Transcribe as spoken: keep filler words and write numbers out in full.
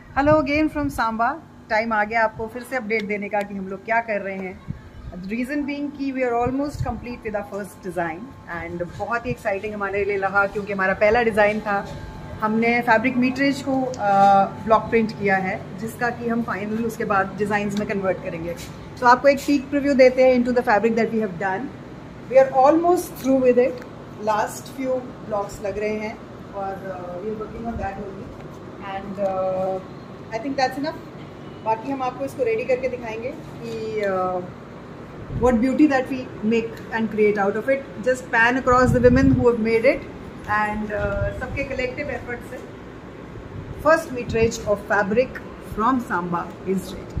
Hello again from Samba. Time आ गया आपको फिर से अपडेट देने का कि हम लोग क्या कर रहे हैं। रीज़न बीइंग कि we are almost complete with our first design and बहुत ही एक्साइटिंग हमारे लिए रहा क्योंकि हमारा पहला डिज़ाइन था। हमने फैब्रिक मीटरेज को ब्लॉक प्रिंट किया है जिसका कि हम फाइनल उसके बाद डिज़ाइंस में कन्वर्ट करेंगे। तो आपको एक पीक प्रीव्यू देते हैं into the fabric that we have done. We are almost through with it. Last few blocks लग रहे हैं और we are working on that only and I think that's enough. बाकी हम आपको इसको रेडी करके दिखाएंगे कि what beauty that we make and create out of it. Just pan across the women who have made it and uh, सबके collective effort से first मीटरेज of fabric from Samba is ready.